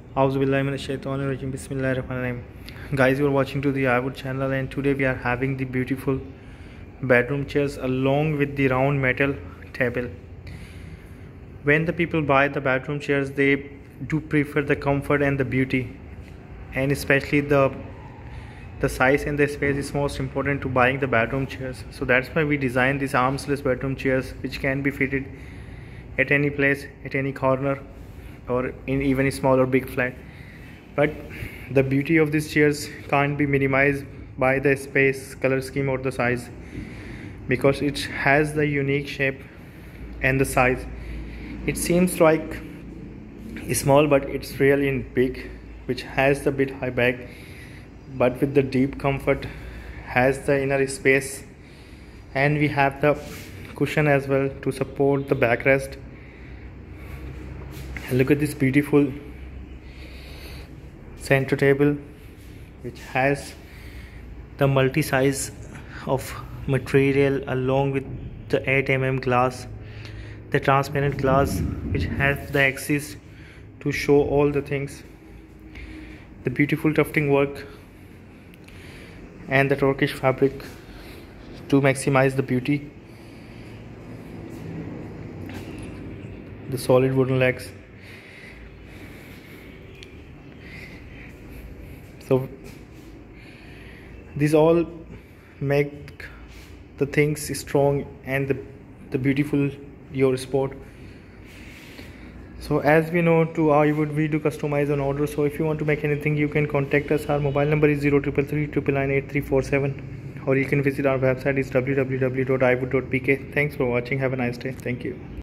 Auzubillahiminash-shaytanir-rajim. Bismillahir-rahmanir-rahim. Guys, you are watching to the iWood channel, and today we are having the beautiful bedroom chairs along with the round metal table. When the people buy the bedroom chairs, they do prefer the comfort and the beauty, and especially the size and the space is most important to buying the bedroom chairs. So that's why we designed these armless bedroom chairs, which can be fitted at any place, at any corner, or in even a small or big flat. But the beauty of these chairs can't be minimized by the space, color scheme, or the size, because it has the unique shape and the size. It seems like small, but it's really big, which has the bit high back, but with the deep comfort, has the inner space, and we have the cushion as well to support the backrest. Look at this beautiful center table, which has the multi-size of material along with the 8 mm glass, the transparent glass, which has the axis to show all the things, the beautiful tufting work, and the Turkish fabric to maximize the beauty, the solid wooden legs. So these all make the things strong and the beautiful your sport. So as we know, we do customize on order. So if you want to make anything, you can contact us. Our mobile number is 0333 or you can visit our website is www.iwood.pk. Thanks for watching. Have a nice day. Thank you.